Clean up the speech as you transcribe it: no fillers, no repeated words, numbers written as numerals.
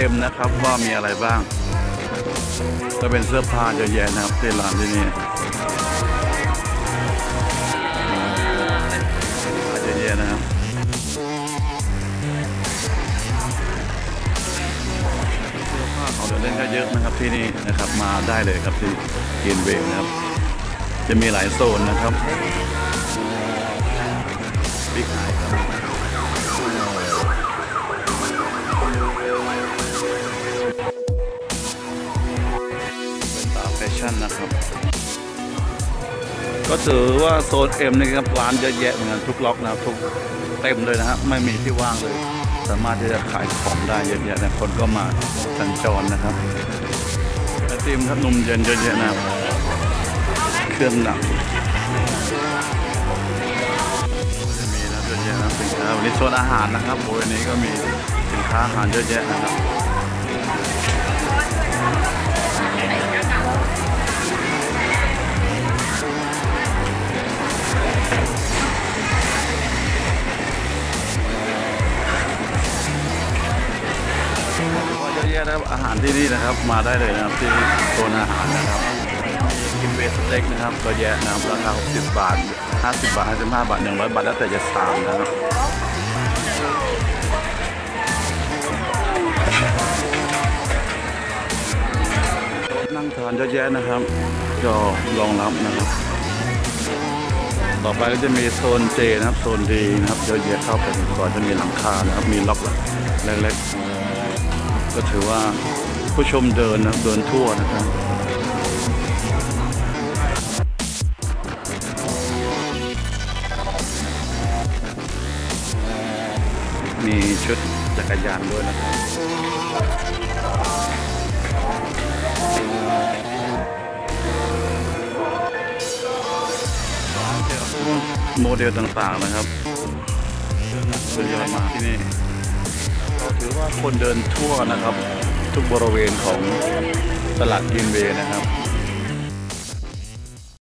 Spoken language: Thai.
M นะครับว่ามีอะไรบ้างก็เป็นเสื้อผ้าเยอะแยะนะครับที่ร้านที่นี่เยอะแยะนะครับเสื้อผ้าของเดินเล่นก็เยอะนะครับที่นี่นะครับมาได้เลยครับที่กินเวงนะครับจะมีหลายโซนนะครับบิ๊กไอครับเป็นตาแฟชั่นนะครับก็ถือว่าโซน M นะครับร้านเยอะแยะเหมือนกันทุกล็อกนะครับทุกเต็มเลยนะฮะไม่มีที่ว่างเลยสามารถที่จะขายของได้เยอะแยะนะคนก็มาสัญจรนะครับไอติมครับนมเย็นเยอะแยะนะครับเครื่องหนักมีนะเยอะแยะนะสินค้าวันนี้โซนอาหารนะครับโอ้ยวันนี้ก็มีสินค้าอาหารเยอะแยะนะครับเยอะแยะนะครับอาหารที่นี่นะครับมาได้เลยนะครับที่โซนอาหารนะครับกินเวสเต็กนะครับก็แยะนะครับราคา60 บาท50 บาท55 บาท100 บาทแล้วแต่จะสั่งนะครับนั่งทานเยอะแยะนะครับก็รองรับนะครับต่อไปก็จะมีโซนเจนะครับโซนดีนะครับเยอะแยะเข้าไปก่อนจะมีหลังคานะครับมีล็อกเล็กๆก็ถือว่าผู้ชมเดินนะเดินทั่วนะครับมีชุดจักรยานด้วยนะครับโมเดลต่างๆนะครับทยอยมาที่นี่ก็ถือว่าคนเดินทั่วนะครับทุกบริเวณของตลาดกินเวย์นะครับ